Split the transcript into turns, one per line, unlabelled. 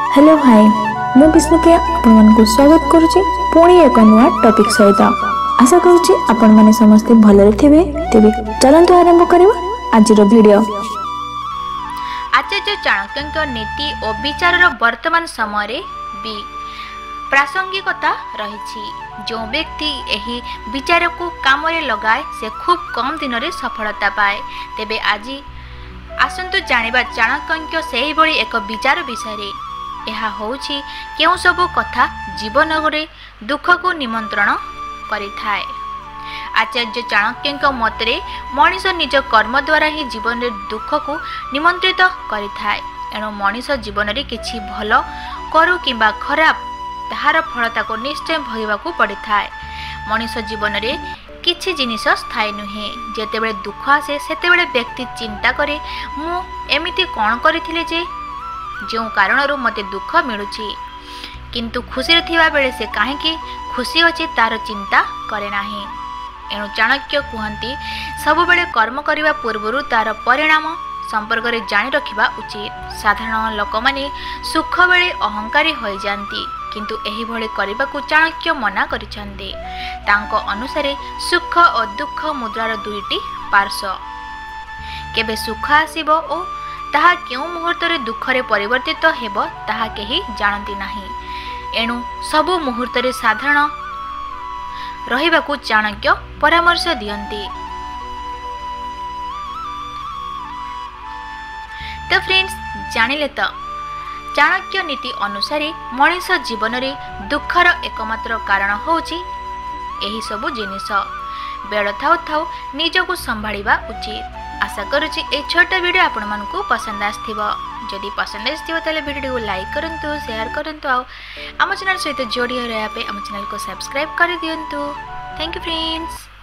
Hello hi मु विष्णुप्रिया आपको स्वागत करुच्ची पुणी एक नुआ टॉपिक सहित आशा करुच्ची आपण माने समस्ते भलरे थिबे। तेबे चलंतु आरंभ करिबा आजिर वीडियो।
आचार्य चाणक्य नीति और विचार वर्तमान समय भी प्रासंगिकता रही। जो व्यक्ति यही विचार को काम रे लगाए से खूब कम दिन में सफलता पाए। तेबे आज आसंतु जानिबा चाणक्य सेही भली एक विचार विषय। यह होउछि केउ सब कथा जीवन रे दुख को निमंत्रण करिथाए। आचार्य चाणक्य मतरे मनीष निज कर्म द्वारा ही जीवन रे दुख को निमंत्रित करिथाए। एणु मनीष जीवन रे किछि भल करू किंबा खराब ताहार फलता को निश्चय भोगवा को पड़िथाए। मनीष जीवन रे किछि जिनिस स्थायी नुहे। जेतेबेले दुख आसे सेतेबेले व्यक्ति चिंता करे मु एमिति कोन करिथिले जे जो कारणरू मते दुख मिलुछि, किंतु खुशी थिबा बेले से काहेकि खुशी अछि तार चिंता करे नाही। एणु चाणक्य कहती सब बेले कर्म करने पूर्व तार परिणाम संपर्क में जानी रखिबा उचित। साधारण लोक माने सुख बेले अहंकारी हो जाती, किंतु एही भले करने को चाणक्य मना करिसेंती। तांको अनुसारे सुख और दुख मुद्रार दुईटी पार्श्व। केबे सुख आसीबो ओ ताहा केउ मुहूर्त रे दुख रे परिवर्तित हेबो ताहा केही जानती नाही। एणु सबु मुहूर्त रे साधारण रहिबा को चाणक्य परामर्श दियंती। तो फ्रेंड्स जानिले तो चाणक्य नीति अनुसार मनीष जीवन रे दुखर एकमात्र कारण होउची एही सबु जिनिस। बेड़ थाउ थाउ निजको संभाळिबा उचित। आशा करुच्ची ए छोटा वीडियो आपण मानकु पसंद आस्थिबो। जदि पसंद आस्थिबो ताले वीडियो को लाइक करंतु, शेयर करंतु, आम चैनल सहित जोड़ी रहबा पे आम चैनल को सब्सक्राइब कर दियंतु। Thank you friends.